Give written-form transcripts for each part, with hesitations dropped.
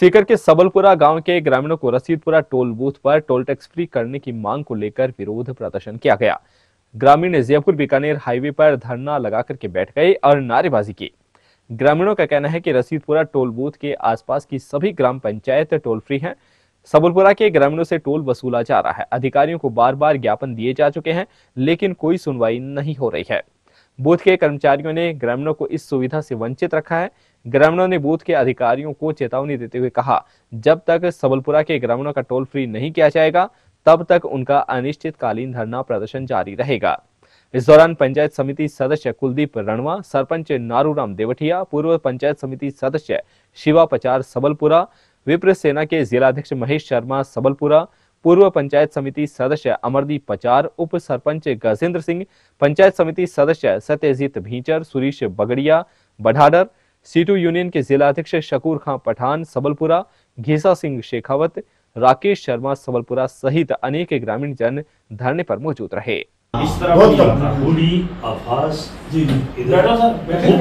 सीकर के सबलपुरा गांव के ग्रामीणों को रसीदपुरा टोल बूथ पर टोल टैक्स फ्री करने की मांग को लेकर विरोध प्रदर्शन किया गया। ग्रामीण ने जयपुर बीकानेर हाईवे पर धरना लगाकर के बैठ गए और नारेबाजी की। ग्रामीणों का कहना है कि रसीदपुरा टोल बूथ के आसपास की सभी ग्राम पंचायत टोल फ्री हैं। सबलपुरा के ग्रामीणों से टोल वसूला जा रहा है। अधिकारियों को बार बार ज्ञापन दिए जा चुके हैं, लेकिन कोई सुनवाई नहीं हो रही है। बूथ के कर्मचारियों ने ग्रामीणों को इस सुविधा से वंचित रखा है। ग्रामीणों ने बूथ के अधिकारियों को चेतावनी देते हुए कहा, जब तक सबलपुरा के ग्रामीणों का टोल फ्री नहीं किया जाएगा तब तक उनका अनिश्चितकालीन धरना प्रदर्शन जारी रहेगा। इस दौरान पंचायत समिति सदस्य कुलदीप रणवा, सरपंच नारूराम देवठिया, पूर्व पंचायत समिति सदस्य शिवा पचार सबलपुरा, विप्र सेना के जिलाध्यक्ष महेश शर्मा सबलपुरा, पूर्व पंचायत समिति सदस्य अमरदीप पचार, उप सरपंच गजेंद्र सिंह, पंचायत समिति सदस्य सत्यजीत भींचर, सुरेश बगड़िया बढ़ाडर, सीटू यूनियन के जिलाध्यक्ष शकूर खां पठान सबलपुरा, घीसा सिंह शेखावत, राकेश शर्मा सबलपुरा सहित अनेक ग्रामीण जन धरने पर मौजूद रहे। इस तरह पूरी आभास जी बैठो सर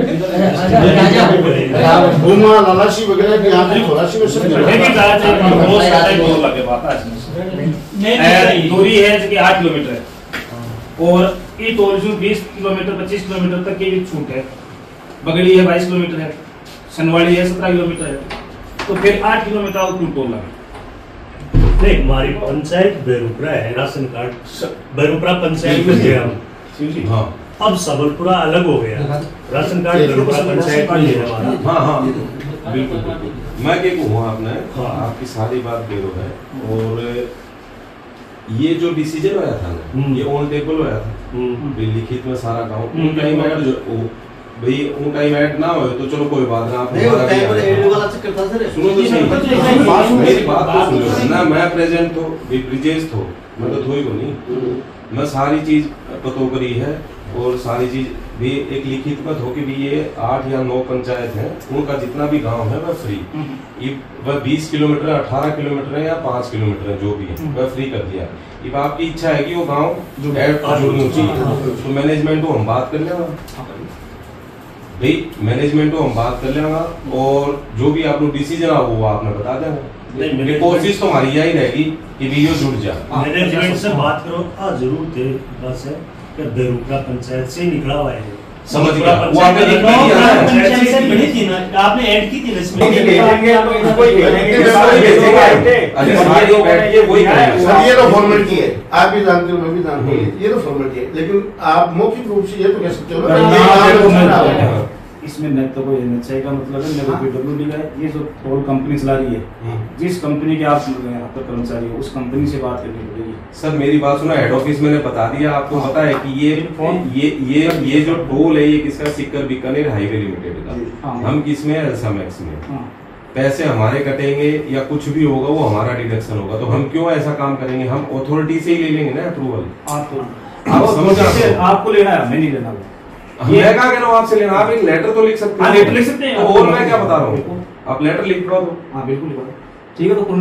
घुमा लालाशी वगैरह की आंतरिक खलासी में सब बहुत सारे टोल लगे बात है। दूरी है जो कि 8 किलोमीटर है और ये टोल जो 20 किलोमीटर 25 किलोमीटर तक की छूट है। बगड़ी है 22 किलोमीटर है, सनवाड़ी है 17 किलोमीटर है, तो फिर 8 किलोमीटर और क्यों टोल लगे? नहीं, हमारी पंचायत बेरुपरा है, राशन कार्ड बेरुपरा पंचायत में थे हम। हाँ, अब सबलपुरा अलग हो गया, राशन कार्ड बेरुपरा पंचायत में है हमारा। हाँ हाँ बिल्कुल बिल्कुल, मैं क्या कहूँ आपने, आपकी सारी बात बेरो है। और ये जो डिसीजन आया था ना, ये ऑन टेबल आया था, लिखित में सारा गाँव भाई उनका इवेंट ना हो तो चलो कोई बात ना, आप सुनो तो सही, मेरी बात तो सुनो ना। मैं प्रेजेंट तो ब्रिजेश तो मैं तो थोड़ी को नहीं, मैं सारी चीज पतो करी है और सारी चीज भी एक लिखित में हो कि भी ये 8 या 9 पंचायत है, उनका जितना भी गांव है वह फ्री, वह 20 किलोमीटर 18 किलोमीटर है या 5 किलोमीटर है जो भी है वह फ्री कर दिया। अब आपकी इच्छा है कि वो गाँव जुड़नी चाहिए तो मैनेजमेंट को हम बात कर लेंगे भाई, मैनेजमेंट को हम बात कर लेंगे और जो भी आप लोग डिसीजन है वो आपने बता देंगे। कोशिश तो हमारी यही रहेगी कि वीडियो जुड़ जाए। मैनेजमेंट से बात करो। जरूर थे बस है कि बेरुपरा पंचायत से निकला हुआ है, समझ गया वो आपने पंचायत से बड़ी थी ना, आपने ऐड की थी ना इसमें। ये तो फॉर्मेलिटी है, आप भी जानते हो मैं भी जानता हूँ, ये तो फॉर्मेलिटी है। लेकिन आप मौखिक रूप से ये तो कह सकते हो इसमें न तो कोई नचाई का मतलब है, न कोई PWD का है। ये जो टोल कंपनी चला रही है, जिस कंपनी के आप यहाँ पर कर्मचारी हो उस कंपनी से बात करनी पड़ेगी। सर मेरी बात सुना, हेड ऑफिस मैंने बता दिया आपको, पता है कि ये जो टोल है ये किसका, सीकर बीकानेर हाईवे लिमिटेड का। हम किसमें है, SMX में। पैसे हमारे कटेंगे या कुछ भी होगा वो हमारा डिडक्शन होगा, तो हम क्यों ऐसा काम करेंगे? हम अथॉरिटी से ही ले लेंगे ना अप्रूवल। आप समझ, आपको लेना है, हमें नहीं लेना। मैं क्या कह रहा हूँ आपसे लेना, आप एक लेटर तो लिख सकते हैं। लेटर लिख सकते हैं, और मैं क्या बता रहा हूँ, आप लेटर लिख पड़ा दो। हाँ बिल्कुल, ठीक है। तो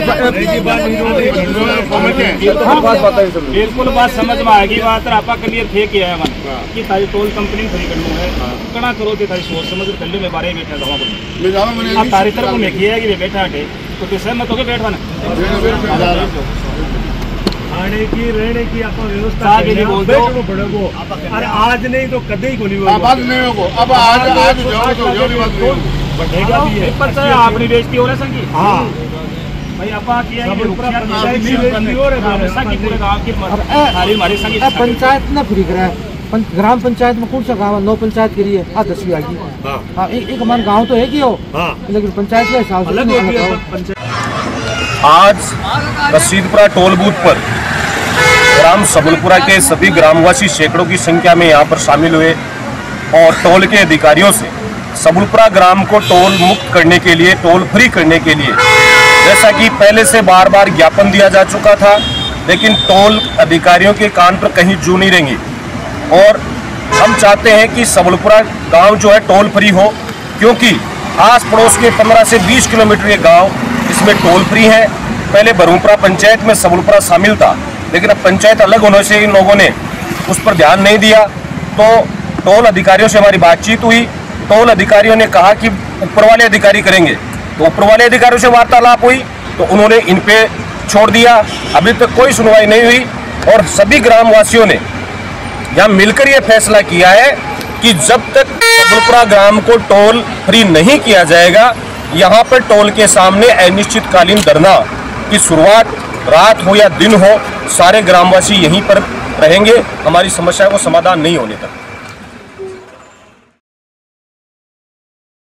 बिल्कुल बात समझ में आएगी। बात आपका क्लियर थे किया है मन कि तारी टोल कंपनी खड़ी करनी है, कड़ा करो ते तारी सोच समझ कर ले। मैं बारे में बैठा दवा को तारी तरफ में किया है कि बैठा है तो किस मैं तो के बैठा ना खाने की रहने की आप व्यवस्था अरे आज नहीं तो कभी ही नहीं होगा। अब बढ़ेगा भी है। पर सर आपने बेइज्जती हो रहा है संगी। हाँ भाई आपा किया है पंचायत ना फ्री करा है। ग्राम पंचायत में कौन सा गाँव 9 पंचायत के लिए 10वीं आ गई। हाँ एक हमारा गाँव तो है कि हो, लेकिन पंचायत के हिसाब से। आज रसीदपुरा टोल बूथ पर ग्राम सबलपुरा के सभी ग्रामवासी सैकड़ों की संख्या में यहाँ पर शामिल हुए और टोल के अधिकारियों से सबलपुरा ग्राम को टोल मुक्त करने के लिए, टोल फ्री करने के लिए, जैसा कि पहले से बार बार ज्ञापन दिया जा चुका था, लेकिन टोल अधिकारियों के कान पर कहीं जू नहीं रहेंगी। और हम चाहते हैं कि सबलपुरा गांव जो है टोल फ्री हो, क्योंकि आस पड़ोस के 15 से 20 किलोमीटर के गांव इसमें टोल फ्री है। पहले बरूपरा पंचायत में सबलपुरा शामिल था, लेकिन अब पंचायत अलग होने से इन लोगों ने उस पर ध्यान नहीं दिया। तो टोल अधिकारियों से हमारी बातचीत हुई, टोल अधिकारियों ने कहा कि ऊपर वाले अधिकारी करेंगे, तो ऊपर वाले अधिकारियों से वार्तालाप हुई तो उन्होंने इन पे छोड़ दिया। अभी तक कोई सुनवाई नहीं हुई और सभी ग्रामवासियों ने यहाँ मिलकर ये फैसला किया है कि जब तक सबलपुरा ग्राम को टोल फ्री नहीं किया जाएगा, यहाँ पर टोल के सामने अनिश्चितकालीन धरना की शुरुआत रात हो या दिन हो, सारे ग्रामवासी यहीं पर रहेंगे हमारी समस्या को समाधान नहीं होने तक।